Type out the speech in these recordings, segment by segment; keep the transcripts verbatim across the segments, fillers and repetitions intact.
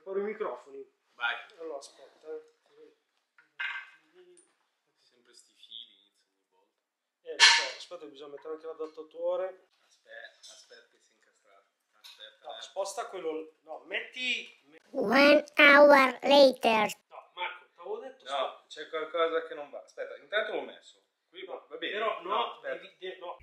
preparo i microfoni. Vai. Allora aspetta. Sempre sti fili iniziano ogni volta. Eh, lo so, aspetta, bisogna mettere anche l'adattatore. Aspetta, aspetta che si è incastrato. Aspetta. No, sposta quello. No, metti. One hour later. No, Marco, t'avevo detto. No, c'è qualcosa che non va. Aspetta, intanto l'ho messo. Qui No, va bene. però no, aspetta. devi, de- no.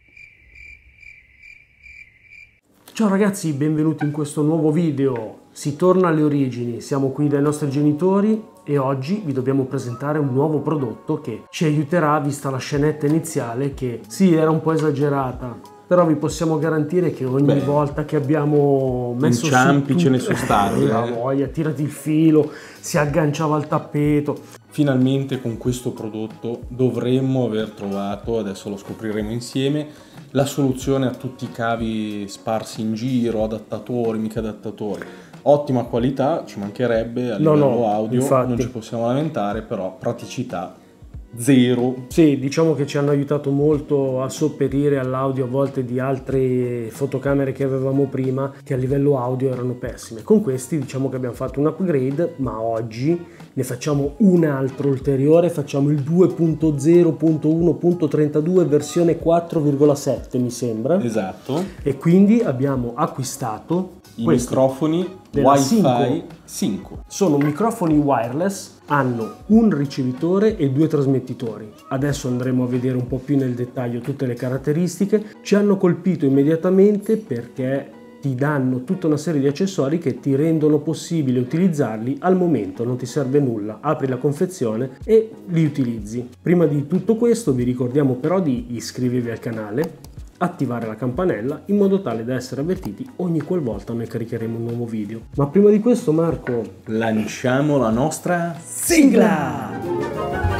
Ciao ragazzi, benvenuti in questo nuovo video. Si torna alle origini, siamo qui dai nostri genitori e oggi vi dobbiamo presentare un nuovo prodotto che ci aiuterà, vista la scenetta iniziale che sì, era un po' esagerata, però vi possiamo garantire che ogni Beh, volta che abbiamo messo inciampi su ce ne tutto- sono stati, la eh. voglia, tirati il filo, si agganciava al tappeto. Finalmente con questo prodotto dovremmo aver trovato, adesso lo scopriremo insieme, la soluzione a tutti i cavi sparsi in giro, adattatori, mica adattatori. Ottima qualità, ci mancherebbe, a No, livello no, audio infatti. non ci possiamo lamentare, però praticità zero. Sì, diciamo che ci hanno aiutato molto a sopperire all'audio a volte di altre fotocamere che avevamo prima, che a livello audio erano pessime. Con questi diciamo che abbiamo fatto un upgrade, ma oggi ne facciamo un altro ulteriore, facciamo il due punto zero punto uno punto trentadue versione quattro virgola sette mi sembra, Esatto. e quindi abbiamo acquistato I questi. microfoni della Wi-Fi Synco. cinque. Sono microfoni wireless, hanno un ricevitore e due trasmettitori. Adesso andremo a vedere un po' più nel dettaglio tutte le caratteristiche. Ci hanno colpito immediatamente perché ti danno tutta una serie di accessori che ti rendono possibile utilizzarli al momento, non ti serve nulla, apri la confezione e li utilizzi. Prima di tutto questo vi ricordiamo però di iscrivervi al canale, attivare la campanella in modo tale da essere avvertiti ogni qualvolta noi caricheremo un nuovo video. Ma prima di questo, Marco, Lanciamo la nostra sigla!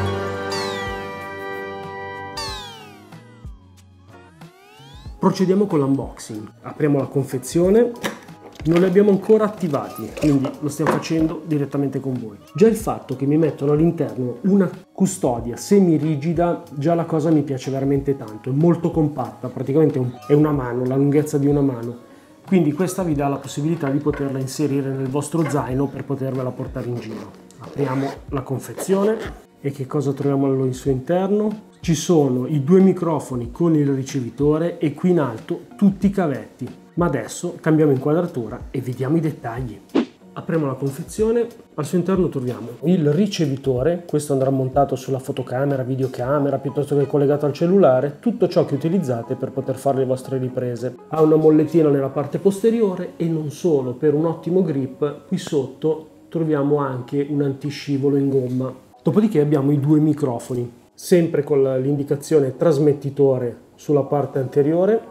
procediamo con l'unboxing. Apriamo la confezione. Non li abbiamo ancora attivati, quindi lo stiamo facendo direttamente con voi. Già il fatto che mi mettono all'interno una custodia semi-rigida, già la cosa mi piace veramente tanto. È molto compatta, praticamente è una mano, la lunghezza di una mano. Quindi questa vi dà la possibilità di poterla inserire nel vostro zaino per potervela portare in giro. Apriamo la confezione e che cosa troviamo al suo interno? Ci sono i due microfoni con il ricevitore e qui in alto tutti i cavetti. Ma adesso cambiamo inquadratura e vediamo i dettagli. Apriamo la confezione, al suo interno troviamo il ricevitore, questo andrà montato sulla fotocamera, videocamera, piuttosto che collegato al cellulare, tutto ciò che utilizzate per poter fare le vostre riprese. Ha una mollettina nella parte posteriore e non solo, per un ottimo grip, qui sotto troviamo anche un antiscivolo in gomma. Dopodiché abbiamo i due microfoni, sempre con l'indicazione trasmettitore sulla parte anteriore.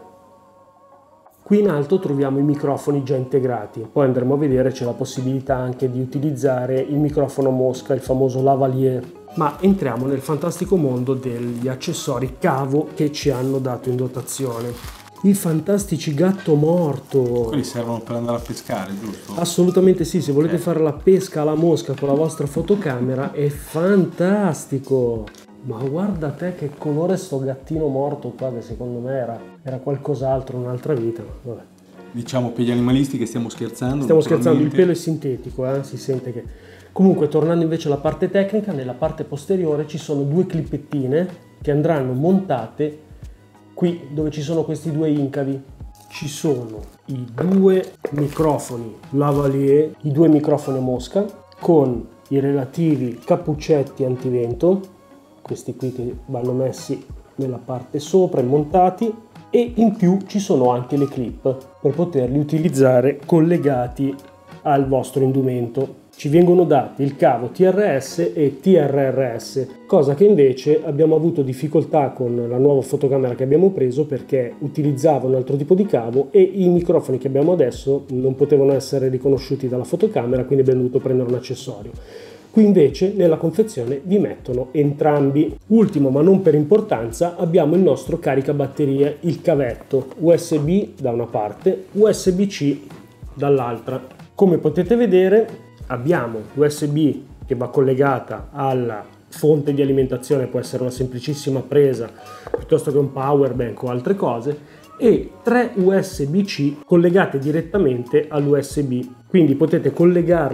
Qui in alto troviamo i microfoni già integrati, poi andremo a vedere, c'è la possibilità anche di utilizzare il microfono mosca, il famoso lavalier. Ma entriamo nel fantastico mondo degli accessori cavo che ci hanno dato in dotazione. I fantastici gatto morto. Quelli servono per andare a pescare, giusto? Assolutamente sì, se volete Eh. fare la pesca alla mosca con la vostra fotocamera è fantastico. Ma guarda te che colore sto gattino morto qua, che secondo me era, era qualcos'altro, un'altra vita. Vabbè. Diciamo per gli animalisti che stiamo scherzando. Stiamo scherzando, il naturalmente. pelo è sintetico, eh? Si sente che... Comunque, tornando invece alla parte tecnica, nella parte posteriore ci sono due clipettine che andranno montate qui dove ci sono questi due incavi. Ci sono i due microfoni lavalier, i due microfoni a mosca con i relativi cappuccetti antivento, questi qui che vanno messi nella parte sopra e montati, e in più ci sono anche le clip per poterli utilizzare collegati al vostro indumento. Ci vengono dati il cavo T R S e T R R S, cosa che invece abbiamo avuto difficoltà con la nuova fotocamera che abbiamo preso perché utilizzava un altro tipo di cavo e i microfoni che abbiamo adesso non potevano essere riconosciuti dalla fotocamera, quindi abbiamo dovuto prendere un accessorio. Qui invece nella confezione vi mettono entrambi. Ultimo ma non per importanza abbiamo il nostro caricabatterie, il cavetto U S B da una parte, U S B C dall'altra. Come potete vedere abbiamo l'U S B che va collegata alla fonte di alimentazione, può essere una semplicissima presa piuttosto che un power bank o altre cose, e tre U S B C collegate direttamente all'U S B, quindi potete collegarle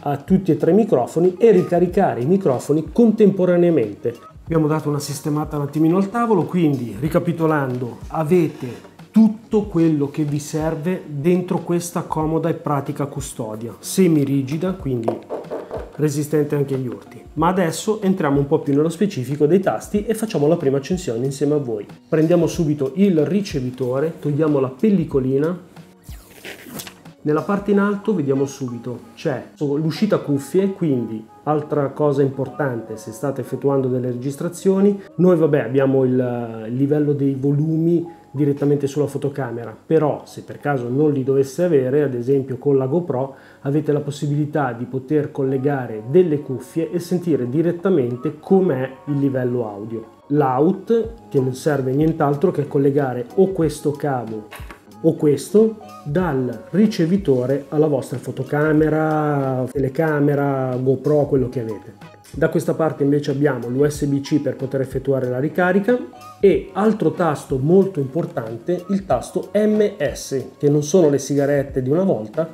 a tutti e tre i microfoni e ricaricare i microfoni contemporaneamente. Abbiamo dato una sistemata un attimino al tavolo, quindi ricapitolando, avete tutto quello che vi serve dentro questa comoda e pratica custodia, semi rigida, quindi resistente anche agli urti. Ma adesso entriamo un po' più nello specifico dei tasti e facciamo la prima accensione insieme a voi. Prendiamo subito il ricevitore, togliamo la pellicolina. Nella parte in alto vediamo subito c'è l'uscita cuffie, quindi altra cosa importante se state effettuando delle registrazioni, noi vabbè abbiamo il livello dei volumi direttamente sulla fotocamera, però se per caso non li dovesse avere, ad esempio con la GoPro, avete la possibilità di poter collegare delle cuffie e sentire direttamente com'è il livello audio. L'out, che non serve nient'altro che collegare o questo cavo o questo dal ricevitore alla vostra fotocamera, telecamera, GoPro, quello che avete. Da questa parte invece abbiamo l'U S B C per poter effettuare la ricarica e altro tasto molto importante, il tasto M S, che non sono le sigarette di una volta,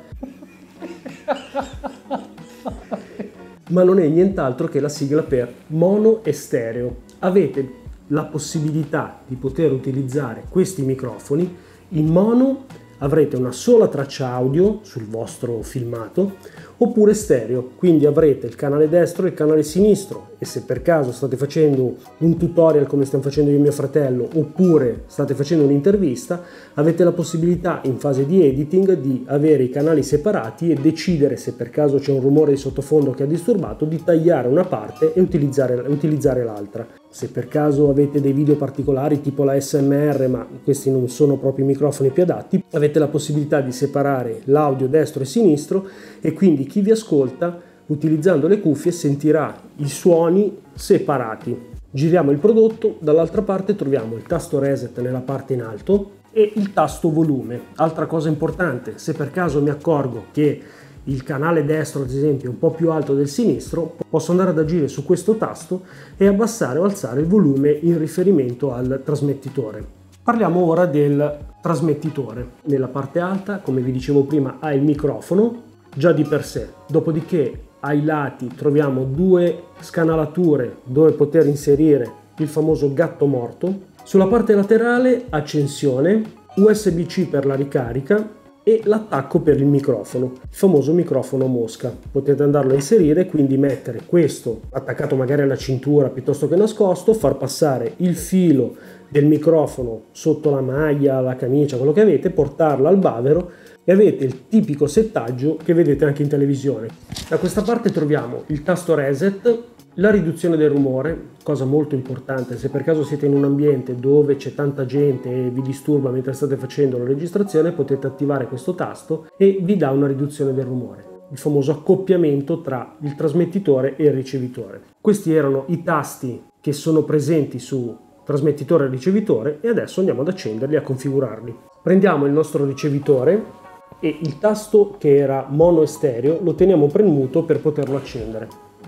ma non è nient'altro che la sigla per mono e stereo. Avete la possibilità di poter utilizzare questi microfoni in mono, avrete una sola traccia audio sul vostro filmato, oppure stereo, quindi avrete il canale destro e il canale sinistro, e se per caso state facendo un tutorial come stiamo facendo io e mio fratello, oppure state facendo un'intervista, avete la possibilità in fase di editing di avere i canali separati e decidere, se per caso c'è un rumore di sottofondo che ha disturbato, di tagliare una parte e utilizzare, utilizzare l'altra. Se per caso avete dei video particolari tipo la S M R, ma questi non sono proprio i microfoni più adatti, avete la possibilità di separare l'audio destro e sinistro, e quindi chi vi ascolta utilizzando le cuffie sentirà i suoni separati. Giriamo il prodotto, dall'altra parte troviamo il tasto reset nella parte in alto e il tasto volume. Altra cosa importante, se per caso mi accorgo che il canale destro ad esempio è un po' più alto del sinistro, posso andare ad agire su questo tasto e abbassare o alzare il volume in riferimento al trasmettitore. Parliamo ora del trasmettitore. Nella parte alta, come vi dicevo prima, ha il microfono già di per sé, dopodiché ai lati troviamo due scanalature dove poter inserire il famoso gatto morto. Sulla parte laterale accensione, U S B C per la ricarica e l'attacco per il microfono, il famoso microfono mosca. Potete andarlo a inserire, quindi mettere questo attaccato magari alla cintura piuttosto che nascosto, far passare il filo del microfono sotto la maglia, la camicia, quello che avete, portarla al bavero e avete il tipico settaggio che vedete anche in televisione. Da questa parte troviamo il tasto reset, la riduzione del rumore, cosa molto importante. Se per caso siete in un ambiente dove c'è tanta gente e vi disturba mentre state facendo la registrazione, potete attivare questo tasto e vi dà una riduzione del rumore, il famoso accoppiamento tra il trasmettitore e il ricevitore. Questi erano i tasti che sono presenti su trasmettitore e ricevitore e adesso andiamo ad accenderli e a configurarli. Prendiamo il nostro ricevitore e il tasto che era mono e stereo lo teniamo premuto per poterlo accendere.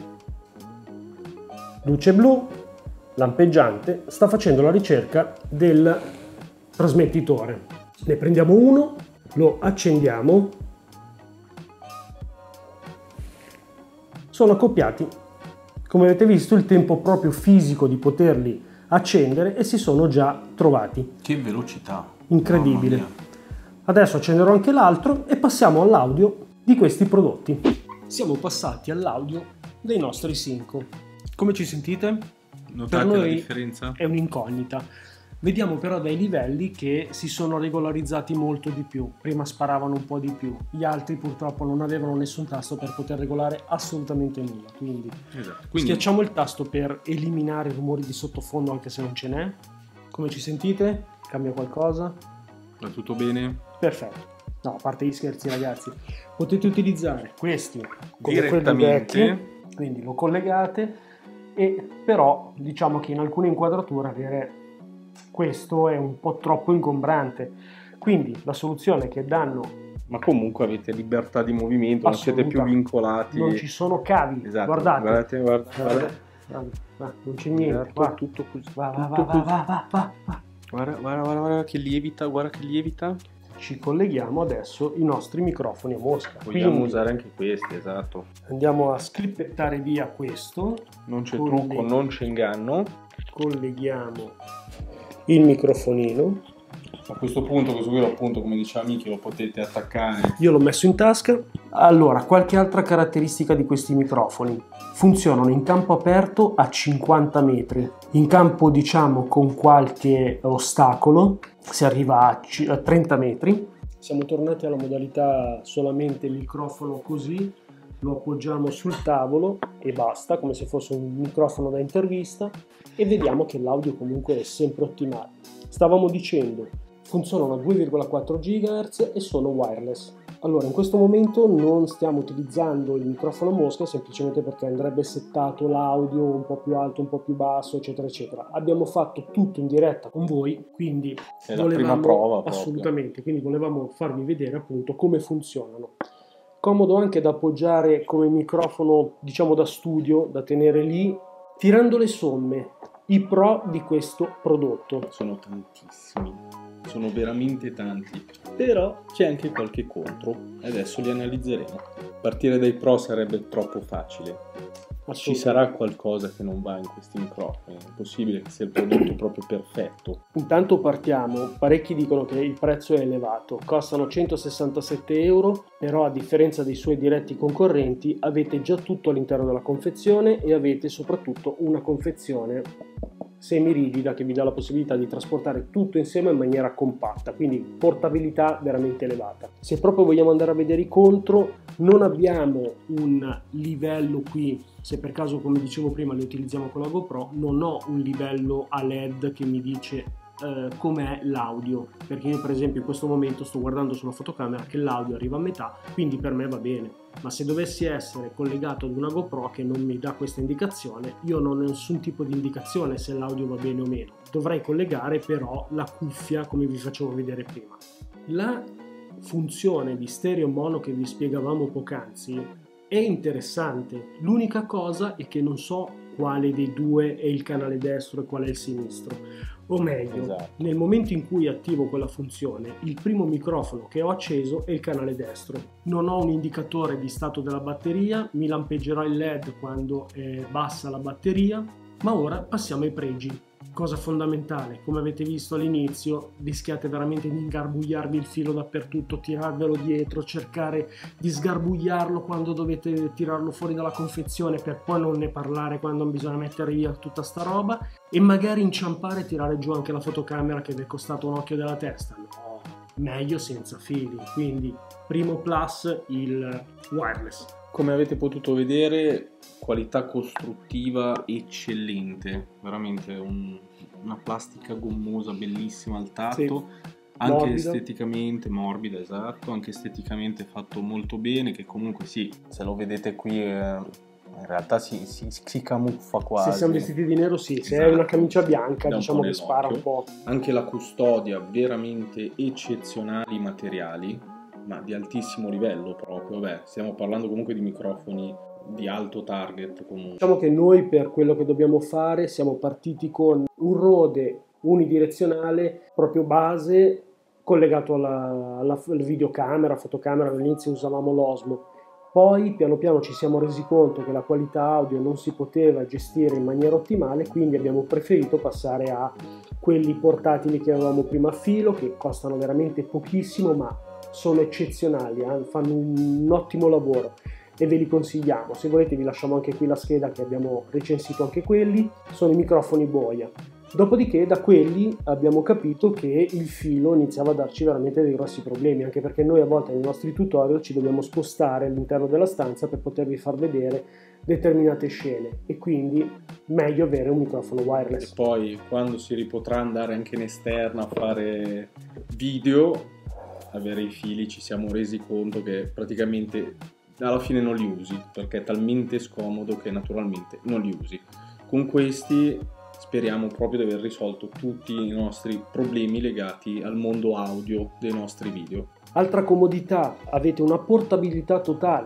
Luce blu lampeggiante sta facendo la ricerca del trasmettitore. Ne prendiamo uno, lo accendiamo, sono accoppiati. Come avete visto, il tempo proprio fisico di poterli accendere e si sono già trovati. Che velocità! Incredibile. Adesso accenderò anche l'altro e passiamo all'audio di questi prodotti. Siamo passati all'audio dei nostri Synco. Come ci sentite? Notate per noi la differenza? È un'incognita. Vediamo però dai livelli che si sono regolarizzati molto di più. Prima sparavano un po' di più, gli altri purtroppo non avevano nessun tasto per poter regolare assolutamente nulla. Quindi, esatto. Quindi schiacciamo il tasto per eliminare i rumori di sottofondo anche se non ce n'è. Come ci sentite? Cambia qualcosa? Va tutto bene? Perfetto. No, a parte gli scherzi ragazzi, potete utilizzare questi come quelli direttamente, vecchi, quindi lo collegate. E però diciamo che in alcune inquadrature avere questo è un po' troppo ingombrante, quindi la soluzione che danno, ma comunque avete libertà di movimento, non siete più vincolati, non ci sono cavi, esatto. guardate, guardate, guardate, guardate. Guardate. Va, non c'è niente, va tutto così, va, va, tutto va, così. va, va, va, va. Guarda, guarda, guarda, guarda che lievita, guarda che lievita. ci colleghiamo adesso i nostri microfoni a mosca. Vogliamo Quindi usare anche questi, esatto. andiamo a sclippettare via questo. Non c'è Colleghi- trucco, non c'è inganno. Colleghiamo il microfonino. A questo punto, questo qui appunto, come diceva Miki, lo potete attaccare. Io l'ho messo in tasca. Allora, qualche altra caratteristica di questi microfoni. Funzionano in campo aperto a cinquanta metri. In campo, diciamo, con qualche ostacolo, si arriva a c- a trenta metri. Siamo tornati alla modalità solamente microfono così. Lo appoggiamo sul tavolo e basta, come se fosse un microfono da intervista, e vediamo che l'audio comunque è sempre ottimale. Stavamo dicendo, funzionano a due virgola quattro gigahertz e sono wireless. Allora, in questo momento non stiamo utilizzando il microfono mosca semplicemente perché andrebbe settato l'audio un po' più alto, un po' più basso, eccetera, eccetera. Abbiamo fatto tutto in diretta con voi, quindi È la prima prova proprio. assolutamente, quindi volevamo farvi vedere appunto come funzionano. Comodo anche da appoggiare come microfono, diciamo da studio, da tenere lì, tirando le somme, i pro di questo prodotto. Sono tantissimi, sono veramente tanti, però c'è anche qualche contro e adesso li analizzeremo. Partire dai pro sarebbe troppo facile. Ci sarà qualcosa che non va in questi microfoni, è possibile che sia il prodotto proprio perfetto. Intanto partiamo, parecchi dicono che il prezzo è elevato, costano centosessantasette euro, però a differenza dei suoi diretti concorrenti avete già tutto all'interno della confezione e avete soprattutto una confezione semirigida che vi dà la possibilità di trasportare tutto insieme in maniera compatta, quindi portabilità veramente elevata. Se proprio vogliamo andare a vedere i contro, non abbiamo un livello qui, se per caso come dicevo prima li utilizziamo con la GoPro, non ho un livello a L E D che mi dice eh, com'è l'audio, perché io per esempio in questo momento sto guardando sulla fotocamera che l'audio arriva a metà, quindi per me va bene. Ma se dovessi essere collegato ad una GoPro che non mi dà questa indicazione, io non ho nessun tipo di indicazione se l'audio va bene o meno. Dovrei collegare però la cuffia come vi facevo vedere prima. La funzione di stereo mono che vi spiegavamo poc'anzi è interessante. L'unica cosa è che non so quale dei due è il canale destro e qual è il sinistro. O meglio, Esatto. nel momento in cui attivo quella funzione, il primo microfono che ho acceso è il canale destro. Non ho un indicatore di stato della batteria, mi lampeggerà il L E D quando è bassa la batteria, ma ora passiamo ai pregi. Cosa fondamentale, come avete visto all'inizio, rischiate veramente di ingarbugliarvi il filo dappertutto, tirarvelo dietro, cercare di sgarbugliarlo quando dovete tirarlo fuori dalla confezione per poi non ne parlare quando bisogna mettere via tutta sta roba e magari inciampare e tirare giù anche la fotocamera che vi è costato un occhio della testa. No, meglio senza fili, quindi primo plus il wireless. Come avete potuto vedere, qualità costruttiva eccellente, veramente un- una plastica gommosa bellissima al tatto, Sì, anche morbida. esteticamente morbida, esatto, anche esteticamente fatto molto bene, che comunque sì, se lo vedete qui eh, in realtà si, si, si camuffa quasi. Se siamo vestiti di nero sì, se è Esatto. una camicia bianca Da un diciamo po' che spara un nell'occhio. po'. Anche la custodia, veramente eccezionali materiali, ma di altissimo livello proprio. Beh, stiamo parlando comunque di microfoni di alto target comunque. Diciamo che noi per quello che dobbiamo fare siamo partiti con un Rode unidirezionale proprio base collegato alla, alla f- videocamera, fotocamera, all'inizio usavamo l'Osmo. Poi piano piano ci siamo resi conto che la qualità audio non si poteva gestire in maniera ottimale, quindi abbiamo preferito passare a quelli portatili che avevamo prima a filo, che costano veramente pochissimo ma sono eccezionali, eh, fanno un ottimo lavoro e ve li consigliamo. Se volete vi lasciamo anche qui la scheda che abbiamo recensito anche quelli, sono i microfoni Boya. Dopodiché da quelli abbiamo capito che il filo iniziava a darci veramente dei grossi problemi, anche perché noi a volte nei nostri tutorial ci dobbiamo spostare all'interno della stanza per potervi far vedere determinate scene e quindi meglio avere un microfono E wireless. poi quando si ripotrà andare anche in esterna a fare video, avere i fili, ci siamo resi conto che praticamente alla fine non li usi, perché è talmente scomodo che naturalmente non li usi. Con questi speriamo proprio di aver risolto tutti i nostri problemi legati al mondo audio dei nostri video. Altra comodità, avete una portabilità totale.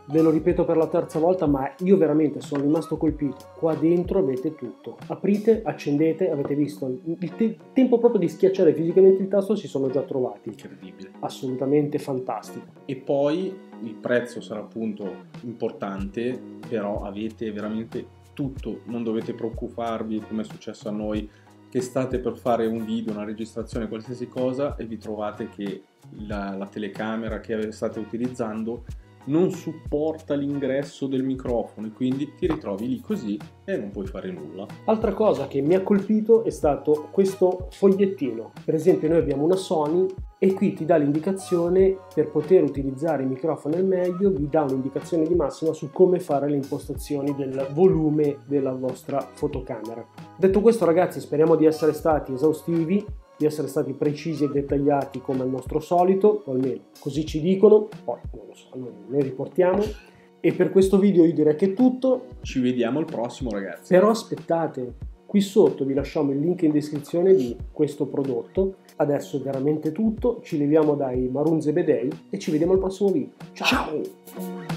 ve lo ripeto per la terza volta, ma io veramente sono rimasto colpito. Qua dentro avete tutto. Aprite, accendete, avete visto il te- tempo proprio di schiacciare fisicamente il tasto, si sono già trovati. Incredibile. Assolutamente fantastico. E poi il prezzo sarà appunto importante, però avete veramente tutto, non dovete preoccuparvi come è successo a noi che state per fare un video, una registrazione, qualsiasi cosa e vi trovate che la, la telecamera che state utilizzando non supporta l'ingresso del microfono e quindi ti ritrovi lì così e non puoi fare nulla. Altra cosa che mi ha colpito è stato questo fogliettino. Per esempio noi abbiamo una Sony e qui ti dà l'indicazione per poter utilizzare il microfono al meglio, vi dà un'indicazione di massima su come fare le impostazioni del volume della vostra fotocamera. Detto questo ragazzi, speriamo di essere stati esaustivi, di essere stati precisi e dettagliati come al nostro solito, o almeno così ci dicono, poi non lo so, noi, noi riportiamo. E per questo video io direi che è tutto. Ci vediamo al prossimo ragazzi. Però aspettate, qui sotto vi lasciamo il link in descrizione di questo prodotto. Adesso è veramente tutto, ci leviamo dai Marun Zebedei e ci vediamo al prossimo video. Ciao! Ciao.